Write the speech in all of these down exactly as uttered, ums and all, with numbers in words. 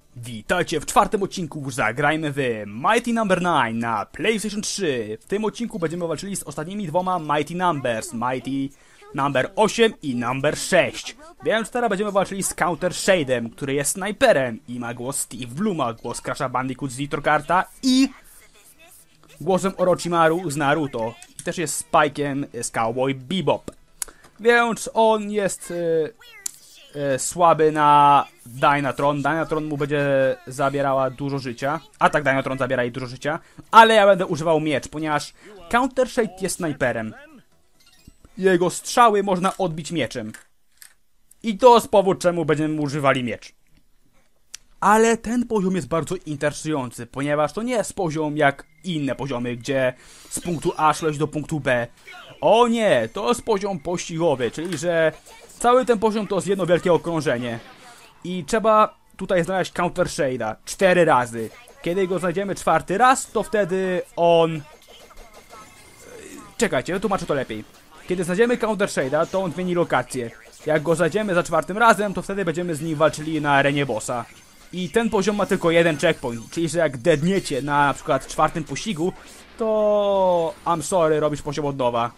Witajcie w czwartym odcinku Zagrajmy w Mighty Number dziewięć na PlayStation trzy. W tym odcinku będziemy walczyli z ostatnimi dwoma Mighty Numbers, Mighty Number osiem i Number sześć. Więc teraz będziemy walczyli z Counter Shade'em, który jest snajperem i ma głos Steve Bluma, głos Crasha Bandicoot z Nitro Karta i głosem Orochimaru z Naruto. I też jest Spike'em z Cowboy Bebop. Więc on jest... Yy... słaby na Dynatron. Dynatron mu będzie zabierała dużo życia. Atak Dynatron zabiera jej dużo życia. Ale ja będę używał miecz, ponieważ Counter Shade jest snajperem. Jego strzały można odbić mieczem. I to z powodu czemu będziemy używali miecz. Ale ten poziom jest bardzo interesujący, ponieważ to nie jest poziom jak inne poziomy, gdzie z punktu A szłeś do punktu B. O nie, to jest poziom pościgowy, czyli że cały ten poziom to jest jedno wielkie okrążenie. I trzeba tutaj znaleźć Counter Shade'a cztery razy. Kiedy go znajdziemy czwarty raz, to wtedy on... Czekajcie, wytłumaczę to lepiej. Kiedy znajdziemy Counter Shade'a, to on zmieni lokację. Jak go znajdziemy za czwartym razem, to wtedy będziemy z nim walczyli na arenie bossa. I ten poziom ma tylko jeden checkpoint, czyli że jak deadniecie na na przykład czwartym pościgu, to... I'm sorry, robisz poziom od nowa.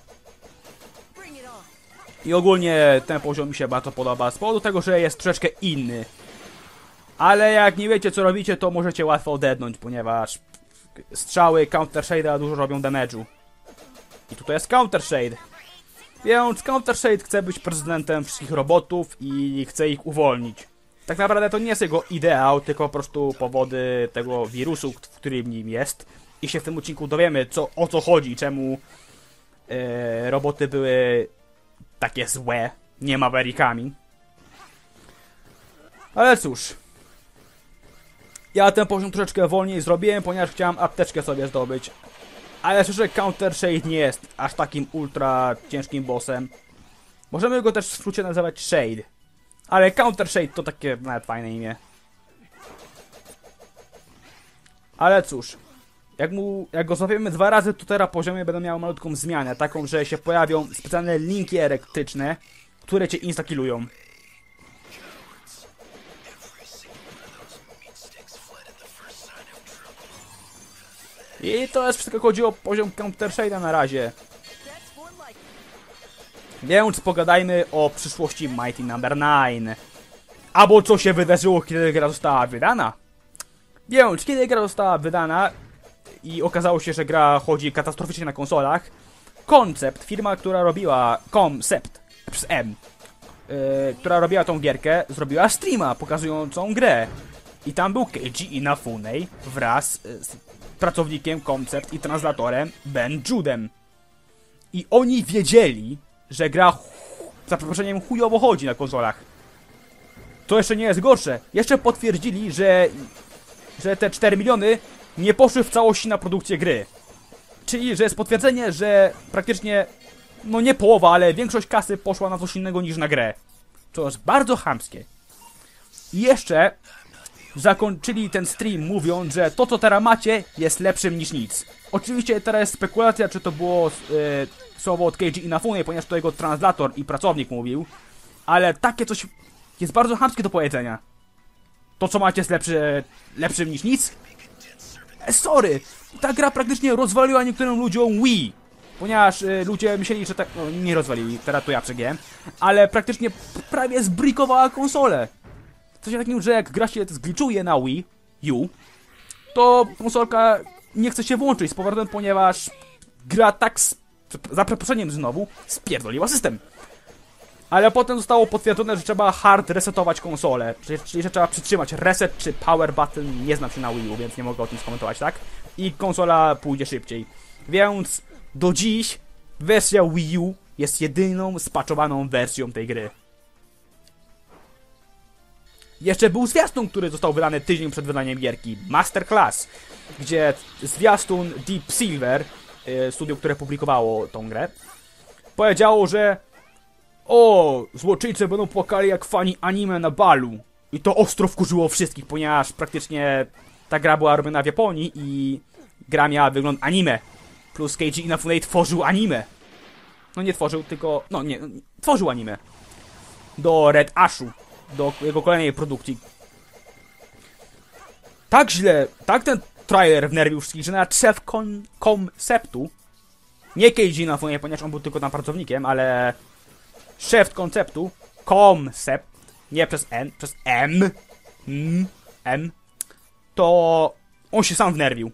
I ogólnie ten poziom mi się bardzo podoba, z powodu tego, że jest troszeczkę inny. Ale jak nie wiecie co robicie, to możecie łatwo odetnąć, ponieważ strzały Counter Shade'a dużo robią damage'u. I tutaj jest Counter Shade. Więc Counter Shade chce być prezydentem wszystkich robotów i chce ich uwolnić. Tak naprawdę to nie jest jego ideał, tylko po prostu powody tego wirusu, w którym nim jest. I się w tym odcinku dowiemy, co, o co chodzi, czemu e, roboty były takie złe, nie Maverickami. Ale cóż. Ja ten poziom troszeczkę wolniej zrobiłem, ponieważ chciałem apteczkę sobie zdobyć. Ale szczerze, Counter Shade nie jest aż takim ultra ciężkim bossem. Możemy go też w skrócie nazywać Shade. Ale Counter Shade to takie nawet fajne imię. Ale cóż. Jak, mu, jak go złapiemy dwa razy, to teraz poziomie będą miały malutką zmianę. Taką, że się pojawią specjalne linki elektryczne, które cię instakillują. I to jest wszystko, chodzi o poziom Counter Shade'a na razie. Więc pogadajmy o przyszłości Mighty Number dziewięć. Albo co się wydarzyło, kiedy gra została wydana. Więc kiedy gra została wydana i okazało się, że gra chodzi katastroficznie na konsolach, Concept, firma, która robiła Concept przez M, yy, która robiła tą gierkę, zrobiła streama pokazującą grę. I tam był Keiji Inafune wraz z pracownikiem Concept i translatorem Ben Judem. I oni wiedzieli, że gra za przeproszeniem chujowo chodzi na konsolach. To jeszcze nie jest gorsze. Jeszcze potwierdzili, że, że te cztery miliony nie poszły w całości na produkcję gry. Czyli, że jest potwierdzenie, że praktycznie, no nie połowa, ale większość kasy poszła na coś innego niż na grę. To jest bardzo chamskie. I jeszcze zakończyli ten stream mówiąc, że to co teraz macie jest lepszym niż nic. Oczywiście teraz jest spekulacja, czy to było yy, słowo od Keiji Inafune, ponieważ to jego translator i pracownik mówił. Ale takie coś jest bardzo chamskie do powiedzenia. To co macie jest lepszy, lepszym niż nic? E, sorry, ta gra praktycznie rozwaliła niektórym ludziom Wii. Ponieważ y, ludzie myśleli, że tak... No, nie rozwalili, teraz to ja przegięłem. Ale praktycznie prawie zbrikowała konsolę. Coś takim, że jak gra się zgliczuje na Wii U, to konsolka nie chce się włączyć z powrotem, ponieważ gra tak, z, za przeproszeniem znowu, spierdoliła system. Ale potem zostało potwierdzone, że trzeba hard resetować konsolę, czyli, czyli że trzeba przytrzymać reset czy power button, nie znam się na Wii U, więc nie mogę o tym skomentować, tak? I konsola pójdzie szybciej. Więc do dziś wersja Wii U jest jedyną spaczowaną wersją tej gry. Jeszcze był zwiastun, który został wydany tydzień przed wydaniem gierki, Masterclass, gdzie zwiastun Deep Silver, studio, które publikowało tą grę, powiedziało, że o, złoczyńcy będą płakali jak fani anime na balu. I to ostro wkurzyło wszystkich, ponieważ praktycznie ta gra była robiona w Japonii i gra miała wygląd anime. Plus Keiji Inafune tworzył anime. No nie tworzył, tylko... No nie, tworzył anime. Do Red Ashu. Do jego kolejnej produkcji. tak źle, tak ten trailer wnerwił wszystkich, że nawet szef kon konceptu, nie Keiji Inafune, ponieważ on był tylko tam pracownikiem, ale szef konceptu, koncept, nie przez N, przez M, M, M, to on się sam wnerwił.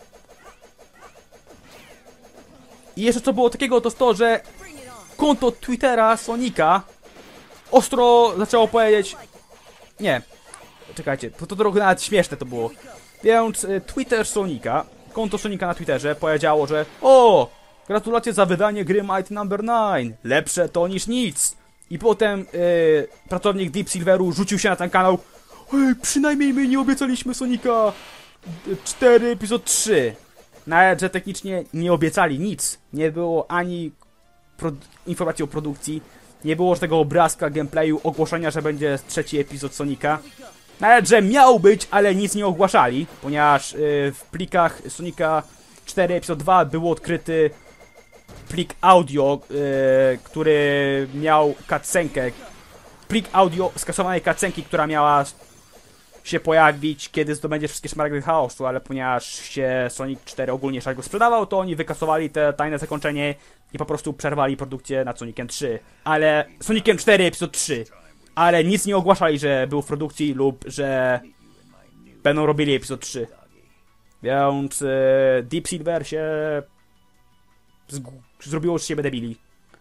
I jeszcze co było takiego, to to, że konto Twittera Sonika ostro zaczęło powiedzieć... Nie, czekajcie, to, to trochę nawet śmieszne to było. Więc y, Twitter Sonika, konto Sonika na Twitterze powiedziało, że o, gratulacje za wydanie gry Mighty number nine, lepsze to niż nic. I potem y, pracownik Deep Silveru rzucił się na ten kanał. Ej, przynajmniej my nie obiecaliśmy Sonika cztery epizod trzy. Nawet, że technicznie nie obiecali nic. Nie było ani informacji o produkcji, nie było tego obrazka, gameplayu, ogłoszenia, że będzie trzeci epizod Sonika. Nawet, że miał być, ale nic nie ogłaszali, ponieważ yy, w plikach Sonika cztery epizod dwa był odkryty plik audio, yy, który miał cutscenkę. Plik audio skasowanej cutscenki, która miała się pojawić, kiedy zdobędziesz wszystkie szmaragdy chaosu, ale ponieważ się Sonic cztery ogólnie szargo sprzedawał, to oni wykasowali te tajne zakończenie i po prostu przerwali produkcję nad Sonicem trzy. Ale Sonicem cztery epizod trzy. Ale nic nie ogłaszali, że był w produkcji lub że będą robili epizod trzy. Więc yy, Deep Silver się zrobiło z siebie debili.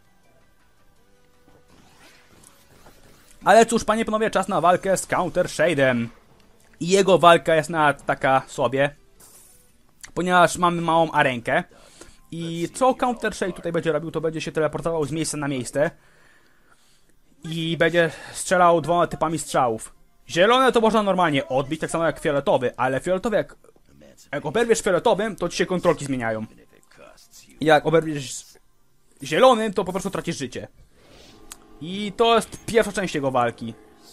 Ale cóż, panie panowie, czas na walkę z Counter Shade'em. I jego walka jest nawet taka sobie, ponieważ mamy małą arenkę. I co Counter Shade tutaj będzie robił, to będzie się teleportował z miejsca na miejsce i będzie strzelał dwoma typami strzałów. Zielone to można normalnie odbić, tak samo jak fioletowy, ale fioletowy jak, jak oberwiesz fioletowym, to ci się kontrolki zmieniają. I jak oberwiesz zielonym, to po prostu tracisz życie. I to jest pierwsza część jego walki.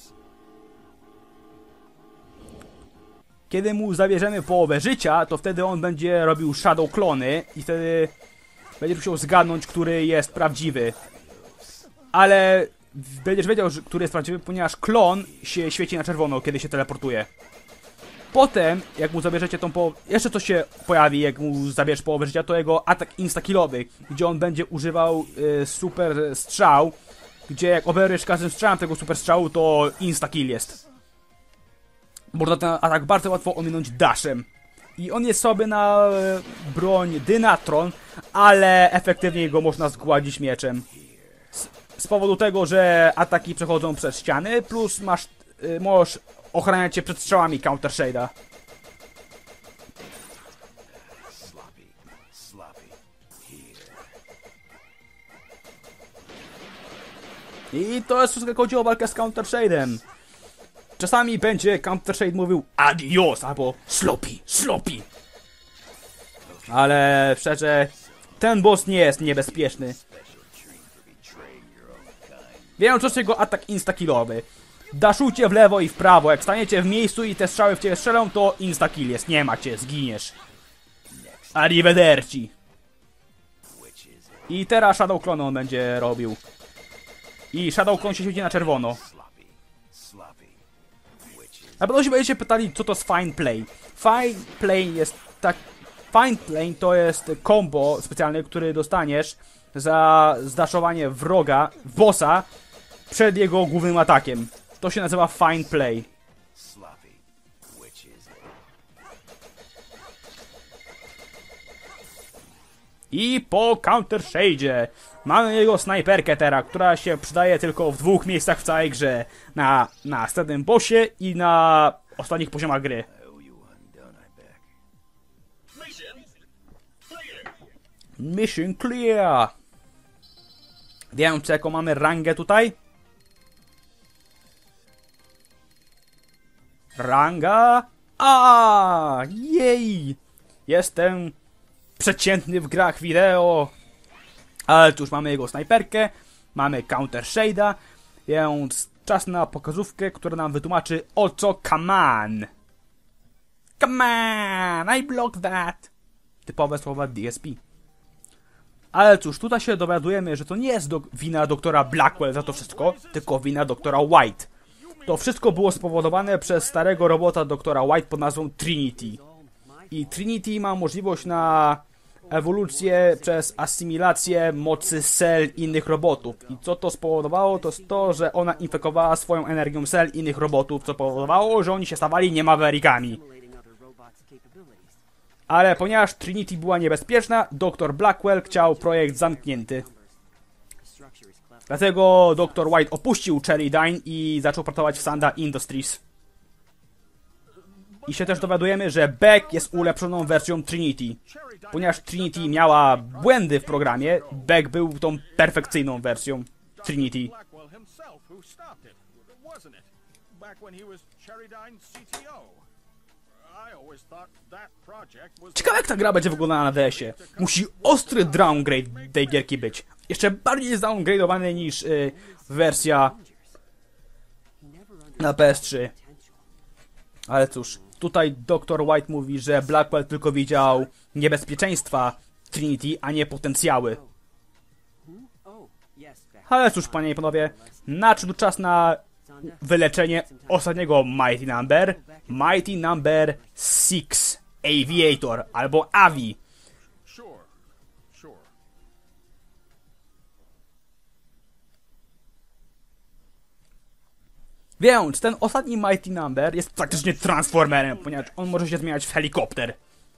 Kiedy mu zabierzemy połowę życia, to wtedy on będzie robił shadow klony i wtedy będziesz musiał zgadnąć, który jest prawdziwy. Ale będziesz wiedział, że który jest prawdziwy, ponieważ klon się świeci na czerwono, kiedy się teleportuje. Potem, jak mu zabierzecie tą połowę... Jeszcze coś się pojawi, jak mu zabierzesz połowę życia, to jego atak insta-killowy, gdzie on będzie używał y, super strzał, gdzie jak oberwiesz każdym strzałem tego super strzału, to insta-kill jest. Można ten atak bardzo łatwo ominąć dashem. I on jest sobie na e, broń Dynatron, ale efektywniej go można zgładzić mieczem. Z, z powodu tego, że ataki przechodzą przez ściany, plus masz, e, możesz ochraniać się przed strzałami Counter Shade'a. I to jest wszystko, jak chodzi o walkę z Counter Shade'em. Czasami będzie Counter Shade mówił adios albo sloppy, sloppy. Ale szczerze, ten boss nie jest niebezpieczny. Wiem, co z jego atak insta-killowy. Daszujcie w lewo i w prawo, jak staniecie w miejscu i te strzały w ciebie strzelą, to insta-kill jest, nie macie, zginiesz. Arrivederci. I teraz Shadow Clone on będzie robił. I Shadow Clone się świeci na czerwono. Na pewno się będziecie pytali, co to jest Fine Play. Fine Play jest tak... Fine Play to jest combo specjalny, który dostaniesz za zdaszowanie wroga, bossa, przed jego głównym atakiem. To się nazywa Fine Play. I po Counter Shade'zie mamy jego snajperkę teraz, która się przydaje tylko w dwóch miejscach w całej grze. Na następnym bossie i na ostatnich poziomach gry. Mission clear! Wiem, czy jaką mamy rangę tutaj? Ranga A! Jej! Jestem przeciętny w grach wideo. Ale cóż, mamy jego snajperkę, mamy Counter Shade'a, więc czas na pokazówkę, która nam wytłumaczy, o co come on. Come on, I block that. Typowe słowa D S P. Ale cóż, tutaj się dowiadujemy, że to nie jest do wina doktora Blackwell za to wszystko, tylko wina doktora White. To wszystko było spowodowane przez starego robota doktora White pod nazwą Trinity. I Trinity ma możliwość na ewolucję przez asymilację mocy cel innych robotów. I co to spowodowało? To jest to, że ona infekowała swoją energią cel innych robotów, co powodowało, że oni się stawali niemaverikami. Ale ponieważ Trinity była niebezpieczna, doktor Blackwell chciał projekt zamknięty. Dlatego doktor White opuścił Cherrydyne i zaczął pracować w Sanda Industries. I się też dowiadujemy, że Beck jest ulepszoną wersją Trinity. Ponieważ Trinity miała błędy w programie, Beck był tą perfekcyjną wersją Trinity. Ciekawe jak ta gra będzie wyglądała na D S-ie. Musi ostry downgrade tej gierki być. Jeszcze bardziej zdowngradowany niż y, wersja na P S trzy. Ale cóż, tutaj doktor White mówi, że Blackwell tylko widział niebezpieczeństwa Trinity, a nie potencjały. Ale cóż, panie i panowie, nadszedł czas na wyleczenie ostatniego Mighty Number. Mighty Number six Aviator, albo Avi. Więc ten ostatni Mighty Number jest praktycznie Transformerem, ponieważ on może się zmieniać w helikopter.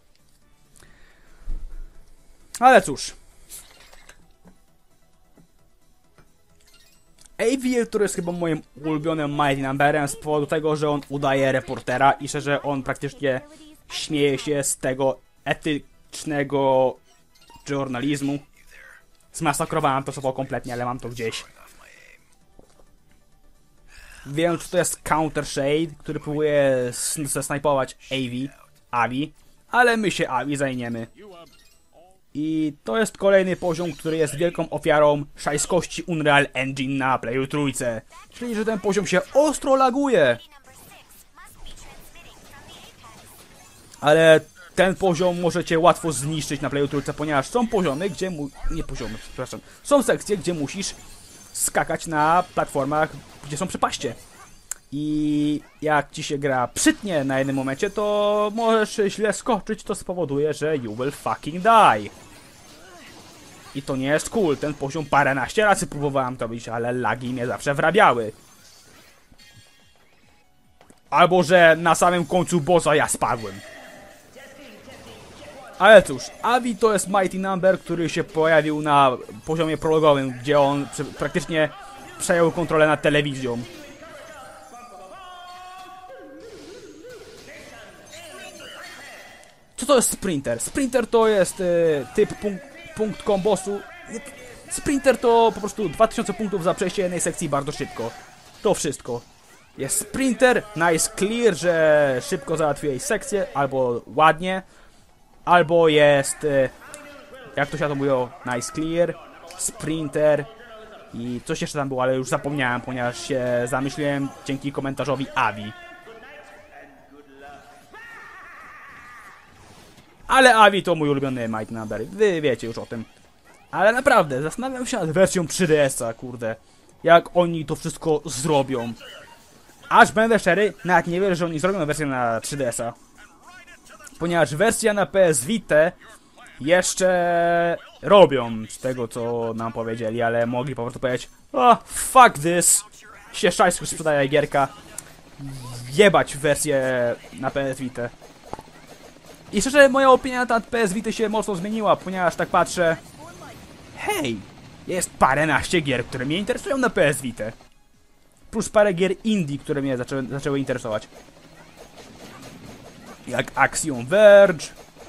Ale cóż. Aviator jest chyba moim ulubionym Mighty Numberem z powodu tego, że on udaje reportera i że on praktycznie śmieje się z tego etycznego żurnalizmu. Zmasakrowałem to słowo kompletnie, ale mam to gdzieś. Wiem, że to jest Counter Shade, który próbuje zasnajpować Avi, Avi, ale my się Avi zajmiemy. I to jest kolejny poziom, który jest wielką ofiarą szajskości Unreal Engine na Playu trójce. Czyli, że ten poziom się ostro laguje. Ale ten poziom możecie łatwo zniszczyć na Playu trójce, ponieważ są poziomy, gdzie mu... nie poziomy, przepraszam. Są sekcje, gdzie musisz skakać na platformach, gdzie są przepaście. I jak ci się gra przytnie na jednym momencie, to możesz źle skoczyć, to spowoduje, że you will fucking die. I to nie jest cool. Ten poziom paręnaście razy próbowałem to robić, ale lagi mnie zawsze wrabiały. Albo, że na samym końcu bossa ja spadłem. Ale cóż, Avi to jest Mighty Number, który się pojawił na poziomie prologowym, gdzie on praktycznie przejął kontrolę nad telewizją. Co to jest Sprinter? Sprinter to jest y, typ punk punkt kombosu. Sprinter to po prostu dwa tysiące punktów za przejście jednej sekcji bardzo szybko. To wszystko. Jest Sprinter, nice clear, że szybko załatwiłeś sekcję, albo ładnie. Albo jest, y, jak to się to mówiło, nice clear, Sprinter i coś jeszcze tam było, ale już zapomniałem, ponieważ się zamyśliłem dzięki komentarzowi Avi. Ale Avi to mój ulubiony Mighty Number, wy wiecie już o tym. Ale naprawdę, zastanawiam się nad wersją trzy D S a, kurde. Jak oni to wszystko zrobią. Aż będę szczery, nawet nie wierzę, że oni zrobią wersję na trzy D S a. Ponieważ wersja na P S Vita jeszcze robią z tego, co nam powiedzieli, ale mogli po prostu powiedzieć: oh, fuck this, się szajsku sprzedaje gierka, jebać wersję na P S Vita. I szczerze, moja opinia na temat P S Vita się mocno zmieniła, ponieważ tak patrzę, hej, jest paręnaście gier, które mnie interesują na P S Vita. Plus parę gier indie, które mnie zaczęły, zaczęły interesować. Jak Axiom Verge,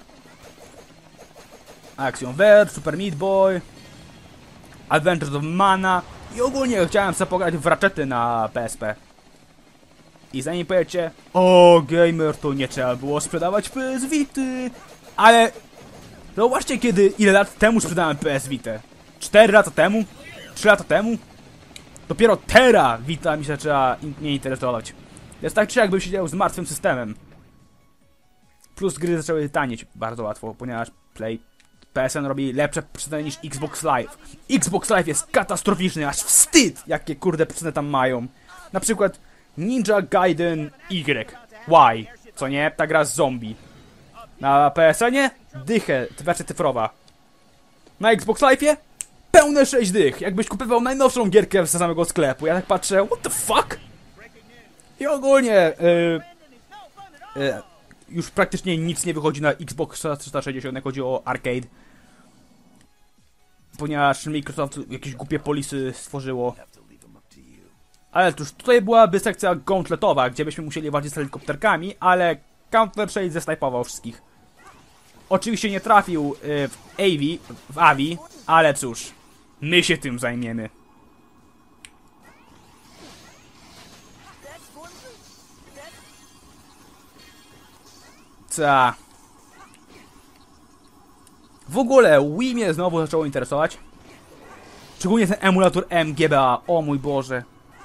Axiom Verge, Super Meat Boy, Adventures of Mana i ogólnie chciałem sobie pograć w Ratchety na P S P. I zanim powiecie, o gamer, to nie trzeba było sprzedawać P S Vity, ale zobaczcie, kiedy, ile lat temu sprzedałem P S Vita. cztery lata temu? trzy lata temu? Dopiero teraz Vita mi się zaczęła nie interesować. Jest tak czy jak bym siedział z martwym systemem. Plus gry zaczęły tanieć bardzo łatwo, ponieważ Play P S N robi lepsze przeceny niż Xbox Live. Xbox Live jest katastroficzny, aż wstyd, jakie kurde przeceny tam mają. Na przykład Ninja Gaiden Y. Y. Co nie? Ta gra z zombie. Na P S N-ie? Dychę, wersja cyfrowa. Na Xbox Live'ie? Pełne sześć dych. Jakbyś kupował najnowszą gierkę z samego sklepu. Ja tak patrzę, what the fuck? I ogólnie... Yy, yy, już praktycznie nic nie wychodzi na Xbox trzysta sześćdziesiąt, jak chodzi o arcade. Ponieważ Microsoft jakieś głupie polisy stworzyło. Ale cóż, tutaj byłaby sekcja gauntletowa, gdzie byśmy musieli walczyć z helikopterkami, ale Counter-Strike zesnajpował wszystkich. Oczywiście nie trafił y, w A V, w A V, ale cóż, my się tym zajmiemy. Ta. W ogóle Wii mnie znowu zaczęło interesować. Szczególnie ten emulator M G B A. O mój Boże.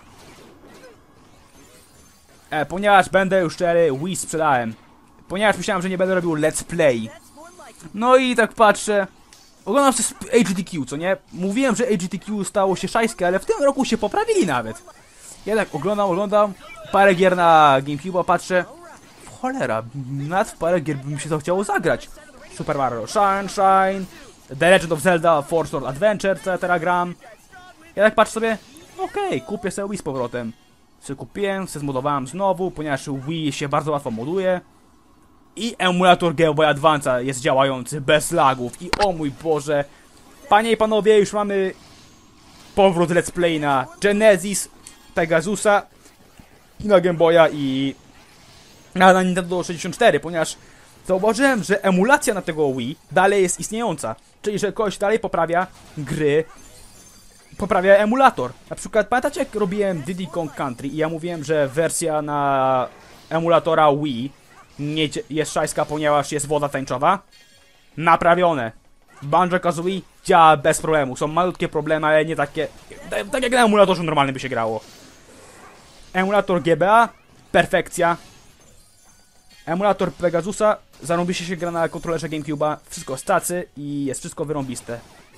E, ponieważ będę już szczery, Wii sprzedałem. Ponieważ myślałem, że nie będę robił let's play. No i tak patrzę. Oglądam przez H D Q, co nie? Mówiłem, że H D Q stało się szajskie, ale w tym roku się poprawili nawet. Ja tak oglądam, oglądam. Parę gier na GameCube'a patrzę. Cholera, nad w parę gier by mi się to chciało zagrać. Super Mario Sunshine, The Legend of Zelda, Four Sword Adventure, et cetera gram. Ja tak patrzę sobie, okej, okay, kupię sobie Wii z powrotem. Se kupiłem, se zmodowałem znowu, ponieważ Wii się bardzo łatwo moduje. I emulator Game Boy Advance jest działający bez lagów. I o mój Boże, panie i panowie, już mamy powrót let's play na Genesis, Pegasusa, na Game Boya i na, na Nintendo sześćdziesiąt cztery, ponieważ zauważyłem, że emulacja na tego Wii dalej jest istniejąca. Czyli, że ktoś dalej poprawia gry, poprawia emulator. Na przykład, pamiętacie jak robiłem Diddy Kong Country i ja mówiłem, że wersja na emulatora Wii nie jest szajska, ponieważ jest woda tańczowa? Naprawione. Banjo-Kazooie działa bez problemu. Są malutkie problemy, ale nie takie... Tak jak na emulatorze normalnym by się grało. Emulator G B A, perfekcja. Emulator Pegasusa, zarąbiście się gra na kontrolerze GameCube'a, wszystko z tacy i jest wszystko wyrąbiste.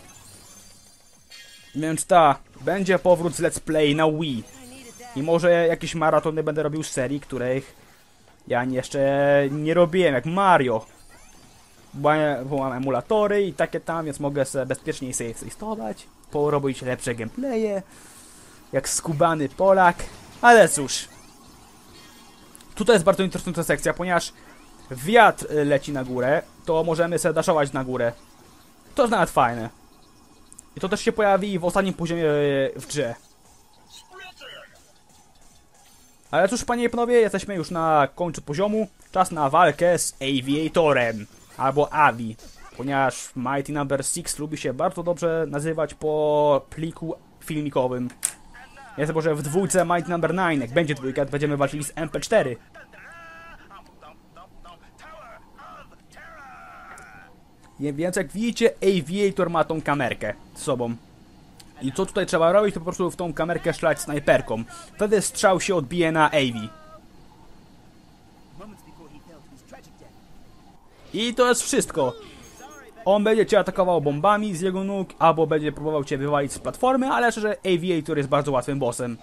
Więc ta, będzie powrót z let's play na Wii. I może jakieś maratony będę robił z serii, których ja jeszcze nie robiłem, jak Mario. Bo, bo mam emulatory i takie tam, więc mogę sobie bezpiecznie save instalować, porobić lepsze gameplaye, jak skubany Polak, ale cóż. Tutaj jest bardzo interesująca sekcja, ponieważ wiatr leci na górę, to możemy sobie daszować na górę. To jest nawet fajne. I to też się pojawi w ostatnim poziomie w grze. Ale cóż, panie i panowie, jesteśmy już na końcu poziomu. Czas na walkę z Aviatorem. Albo Avi. Ponieważ Mighty Number six lubi się bardzo dobrze nazywać po pliku filmikowym. Jest może w dwójce Mighty Number nine. Jak będzie dwójka, to będziemy walczyli z M P cztery. Więc jak widzicie, Aviator ma tą kamerkę z sobą. I co tutaj trzeba robić, to po prostu w tą kamerkę strzelać snajperką. Wtedy strzał się odbije na Avi. I to jest wszystko. On będzie cię atakował bombami z jego nóg, albo będzie próbował cię wywalić z platformy, ale szczerze, Aviator jest bardzo łatwym bossem.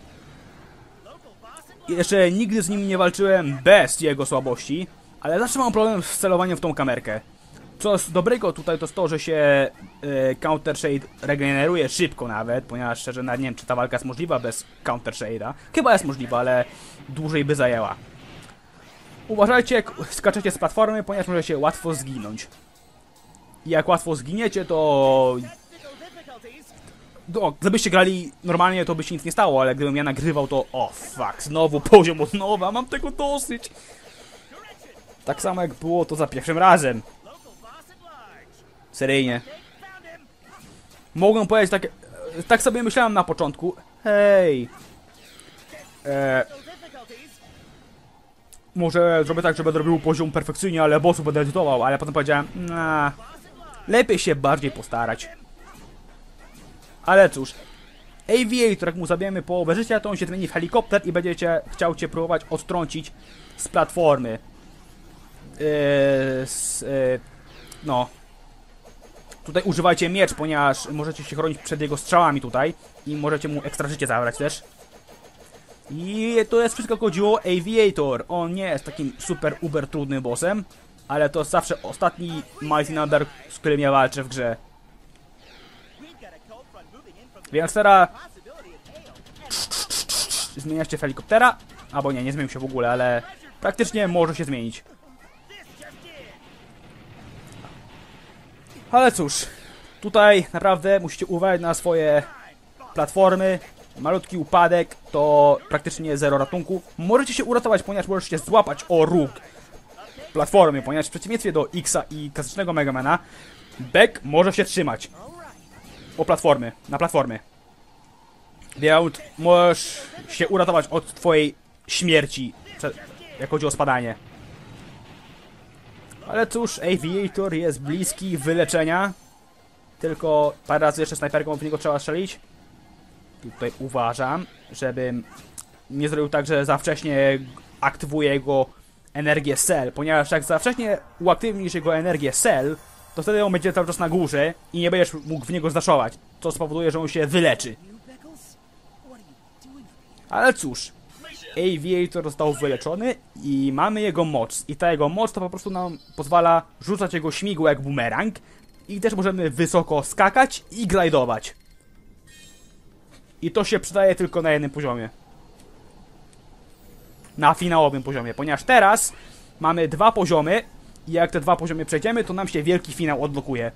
I jeszcze nigdy z nim nie walczyłem bez jego słabości, ale zawsze mam problem z celowaniem w tą kamerkę. Co z dobrego tutaj to jest to, że się y, Counter Shade regeneruje szybko nawet, ponieważ szczerze nawet nie wiem, czy ta walka jest możliwa bez Counter Shade'a. Chyba jest możliwa, ale dłużej by zajęła. Uważajcie, jak skaczecie z platformy, ponieważ możecie łatwo zginąć. I jak łatwo zginiecie, to... No, gdybyście grali normalnie, to by się nic nie stało, ale gdybym ja nagrywał, to... O, oh, fuck, znowu poziom od nowa, mam tego dosyć. Tak samo jak było to za pierwszym razem. Seryjnie. Mogłem powiedzieć tak... Tak sobie myślałem na początku. Hej. Eee, może zrobię tak, że będę robił poziom perfekcyjnie, ale bossów będę edytował, ale potem powiedziałem... Nah, lepiej się bardziej postarać. Ale cóż. Aviator, jak mu zabijemy połowę życia, to on się zmieni w helikopter i będziecie chciał cię próbować odtrącić z platformy. Eee, z, eee, no... Tutaj używajcie miecz, ponieważ możecie się chronić przed jego strzałami tutaj. I możecie mu ekstra życie zabrać też. I to jest wszystko chodziło o Aviator. On nie jest takim super uber trudnym bossem, ale to zawsze ostatni Mighty Number, z którym ja walczę w grze. Więc teraz zmienia się w helikoptera, albo nie, nie zmienił się w ogóle, ale praktycznie może się zmienić. Ale cóż, tutaj naprawdę musicie uważać na swoje platformy. Malutki upadek to praktycznie zero ratunku. Możecie się uratować, ponieważ możecie się złapać o róg platformy, ponieważ w przeciwieństwie do Xa i klasycznego Megamana, Beck może się trzymać o platformy, na platformy. Więc możesz się uratować od twojej śmierci, jak chodzi o spadanie. Ale cóż, Aviator jest bliski wyleczenia. Tylko parę razy jeszcze snajperką w niego trzeba strzelić. I tutaj uważam, żebym nie zrobił tak, że za wcześnie aktywuję jego energię Cell, ponieważ jak za wcześnie uaktywnisz jego energię Cell, to wtedy on będzie cały czas na górze i nie będziesz mógł w niego zaszować, co spowoduje, że on się wyleczy. Ale cóż, Aviator został wyleczony i mamy jego moc. I ta jego moc to po prostu nam pozwala rzucać jego śmigło jak bumerang i też możemy wysoko skakać i glajdować. I to się przydaje tylko na jednym poziomie. Na finałowym poziomie, ponieważ teraz mamy dwa poziomy i jak te dwa poziomy przejdziemy, to nam się wielki finał odblokuje.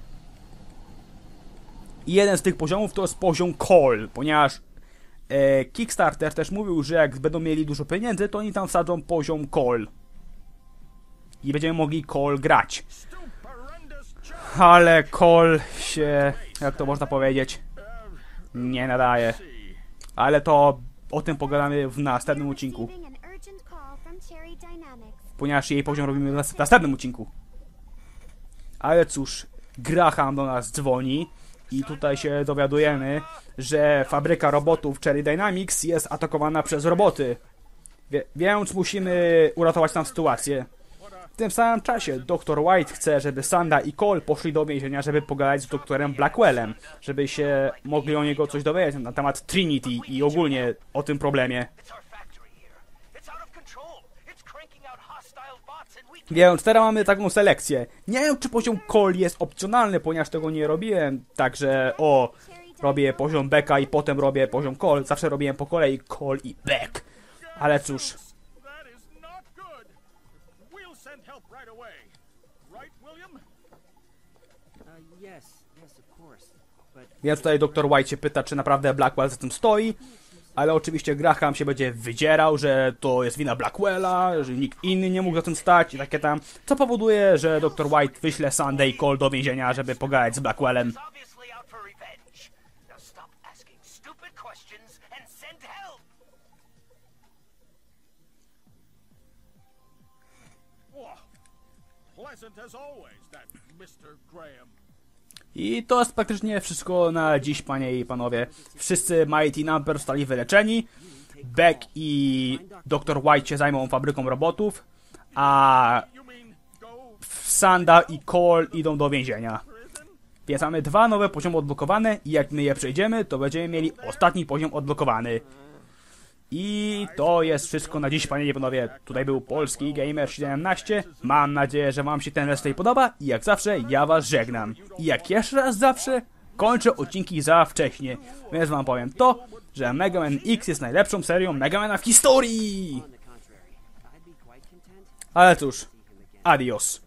I jeden z tych poziomów to jest poziom Call, ponieważ e, Kickstarter też mówił, że jak będą mieli dużo pieniędzy, to oni tam wsadzą poziom Call. I będziemy mogli Call grać. Ale Call się, jak to można powiedzieć, nie nadaje. Ale to o tym pogadamy w następnym odcinku. Ponieważ jej poziom robimy w następnym odcinku. Ale cóż, Graham do nas dzwoni i tutaj się dowiadujemy, że fabryka robotów Cherry Dynamics jest atakowana przez roboty. Wie więc musimy uratować tam sytuację. W tym samym czasie doktor White chce, żeby Sanda i Cole poszli do więzienia, żeby pogadać z doktorem Blackwellem, żeby się mogli o niego coś dowiedzieć na temat Trinity i ogólnie o tym problemie. Więc teraz mamy taką selekcję. Nie wiem, czy poziom Cole jest opcjonalny, ponieważ tego nie robiłem. Także o, robię poziom Becka i potem robię poziom Cole. Zawsze robiłem po kolei Cole i Beck. Ale cóż. Więc tutaj doktor White się pyta, czy naprawdę Blackwell za tym stoi. Ale oczywiście Graham się będzie wydzierał, że to jest wina Blackwella, że nikt inny nie mógł za tym stać i takie tam. Co powoduje, że doktor White wyśle Sunday i Cole do więzienia, żeby pogadać z Blackwellem. I to jest praktycznie wszystko na dziś, panie i panowie. Wszyscy Mighty Number zostali wyleczeni. Beck i doktor White się zajmą fabryką robotów, a Sanda i Cole idą do więzienia. Więc mamy dwa nowe poziomy odblokowane i jak my je przejdziemy, to będziemy mieli ostatni poziom odblokowany. I to jest wszystko na dziś, panie i panowie. Tutaj był Polski Gamer siedemnaście. Mam nadzieję, że wam się ten let's play podoba i jak zawsze ja was żegnam. I jak jeszcze raz zawsze kończę odcinki za wcześnie. Więc wam powiem to, że Mega Man X jest najlepszą serią Mega Mana w historii. Ale cóż, adios.